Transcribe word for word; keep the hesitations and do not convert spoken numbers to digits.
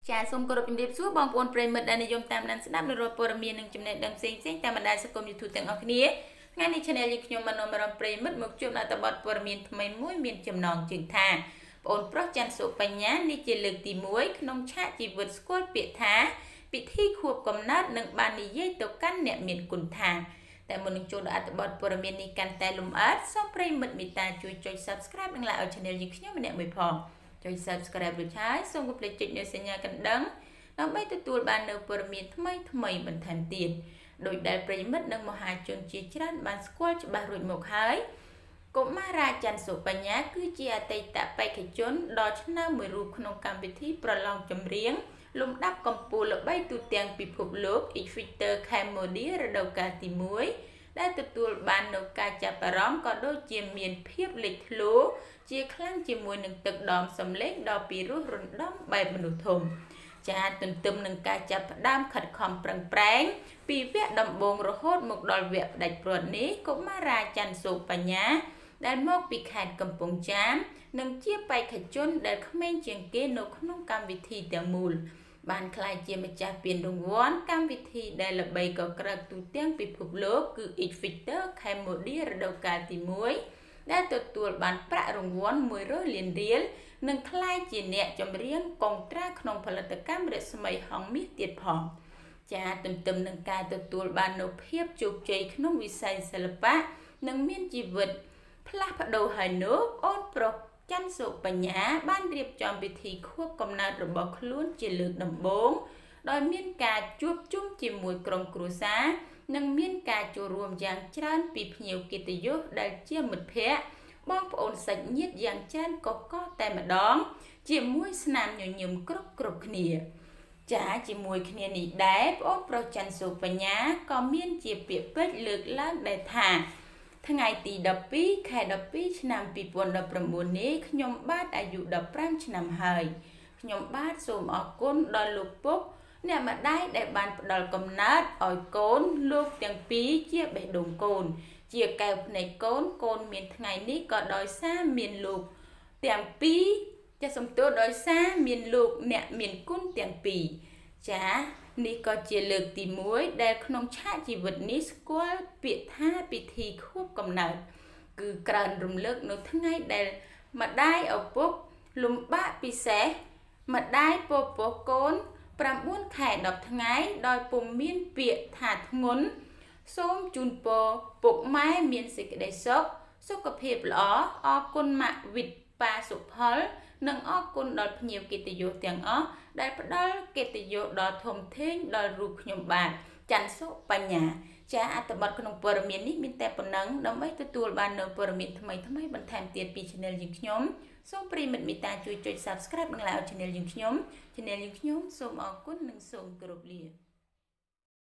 ចាសូមគោរពជំរាបសួរបងប្អូនប្រិយមិត្តដែលនិយមតាមដានស្ដាប់នៅរាល់ព័ត៌មាននិងចំណេះដឹងផ្សេងៗតាមបណ្ដាញសង្គម YouTube ទាំងអស់គ្នាថ្ងៃនេះ Channel យើងខ្ញុំបាននាំមកប្រិយមិត្តមកជួបនៅតបព័ត៌មានថ្មីមួយមានចំណងជើងថាបងប្រុសច័ន្ទសុបញ្ញានេះជាលើកទីមួយក្នុងឆាកជីវិតស្គាល់ពាក្យថាពិធីខួបកំណើតនឹងបាននិយាយទៅកាន់អ្នកមានគុណថាតែមុននឹងចូលដល់អត្ថបទព័ត៌មាននេះកាន់តែលម្អិតសូមប្រិយមិត្តមេត្តាជួយចុច Subscribe និង Like ឲ្យ Channel យើងខ្ញុំម្នាក់មួយផងចុច Subscribe រួចហើយសូមកុំភ្លេចចុចនៅសញ្ញាកណ្ដឹងដើម្បីទទួលបាននូវព័ត៌មានថ្មីថ្មីបន្ថែមទៀតដោយដែលប្រិយមិត្តនិងមហាជនជាច្រើនបានស្គាល់ច្បាស់រួចមកហើយកុមារាច័ន្ទសុបញ្ញាគឺជាអតីតបេក្ខជនដ៏ឆ្នើមមួយរូបក្នុងកម្មវិធីប្រឡងចម្រៀងលំដាប់កំពូលល្បីទូទាំងពិភពលោក X Factor Cambodia រដូវកាលទីមួយដែលទទួលបាននូវការចាប់អារម្មណ៍ក៏ដូចជាមានភាពលេចធ្លោជាខ្លាំងជាមួយនឹងទឹកដមសម្លេងដ៏ពីរោះរណ្ដំបែបមនុស្សធំចាទន្ទឹមនឹងការចាប់ផ្ដើមខិតខំប្រឹងប្រែងពីវគ្គដំបូងរហូតមកដល់វគ្គផ្ដាច់ព្រាត់នេះកុមារាច័ន្ទសុបញ្ញាដែលមកពីខេត្តកំពង់ចាមនិងជាបេក្ខជនដែលក្មេងជាងគេនៅក្នុងកម្មវិធីទាំងមូលបានក្លាយជាម្ចាស់ពានរង្វាន់កម្មវិធីដែលល្បីកក្រើកទូទាំងពិភពលោកគឺ X Factor Cambodia រដូវកាលទីមួយដែលទទួលបានប្រាក់រង្វាន់មួយរយលានរៀលនិងក្លាយជាអ្នកចម្រៀងកុងត្រាក្នុងផលិតកម្មរស្មីហងមាសទៀតផងចាទន្ទឹមនឹងការទទួលបាននូវភាពជោគជ័យក្នុងវិស័យសិល្បៈនិងមានជីវិតផ្លាស់ប្ដូរហើយនោះអូនប្រុសច័ន្ទសុបញ្ញាបានរៀបចំពិធីខួបកំណើតរបស់ខ្លួនជាលើកដំបូងដោយមានការជួបជុំជាមួយក្រុមគ្រួសារនិងមានការចូលរួមយ៉ាងច្រើនពីភ្ញៀវកិត្តិយសដែលជាមិត្តភ័ក្តិបងប្អូនសាច់ញាតិយ៉ាងច្រើនកកកតែម្ដងជាមួយស្នាមញញឹមគ្រប់គ្រប់គ្នាចាជាមួយគ្នានេះដែរបងប្រុសច័ន្ទសុបញ្ញាក៏មានជាពាក្យពេចន៍លើកឡើងដែរថាថ្ងៃទីដប់ពីរខែដប់ពីរឆ្នាំពីរពាន់ដប់ប្រាំបួននេះខ្ញុំបាទអាយុដប់ប្រាំឆ្នាំហើយខ្ញុំបាទសូមអរគុណដល់លោកពុកអ្នកម្ដាយដែលបានផ្ដល់កំណើតឲ្យកូនលោកទាំងពីរជាបេះដូងកូនជាកែវភ្នែកកូនកូនមានថ្ងៃនេះក៏ដោយសារមានលោកទាំងពីរចាសំទោសដោយសារមានលោកអ្នកមានគុណទាំងពីរចានេះក៏ជាលើកទីមួយដែលក្នុងឆាកជីវិតនេះស្គាល់ពាក្យថាពិធីខួបកំណើតគឺក្រើនរំលឹកនៅថ្ងៃដែលម្ដាយឪពុកលំបាកពិសេសម្ដាយពពោះកូនប្រាំបួនខែដប់ថ្ងៃដោយពុំមានពាក្យថាធ្ងន់សូមជូនពរពុកម៉ែមានសេចក្តីសុខសុខភាពល្អអរគុណម៉ាក់វិទ្យាប៉ាសុផលនិងអរគុណដល់ភ្ញៀវកិត្តិយសទាំងអស់ដែលផ្ដល់កិត្តិយសដ៏ធំធេងដល់រូបខ្ញុំបាទច័ន្ទសុបញ្ញាចាអត្ថបទក្នុងព័ត៌មាននេះមានតែប៉ុណ្ណឹងដើម្បីទទួលបាននូវព័ត៌មានថ្មីថ្មីបន្ថែមទៀតពី Channel យើងខ្ញុំសូមប្រិយមិត្តមេត្តាជួយចុច Subscribe និង Like ឲ្យ Channel យើងខ្ញុំ Channel យើងខ្ញុំសូមអរគុណនិងសូមគោរពលា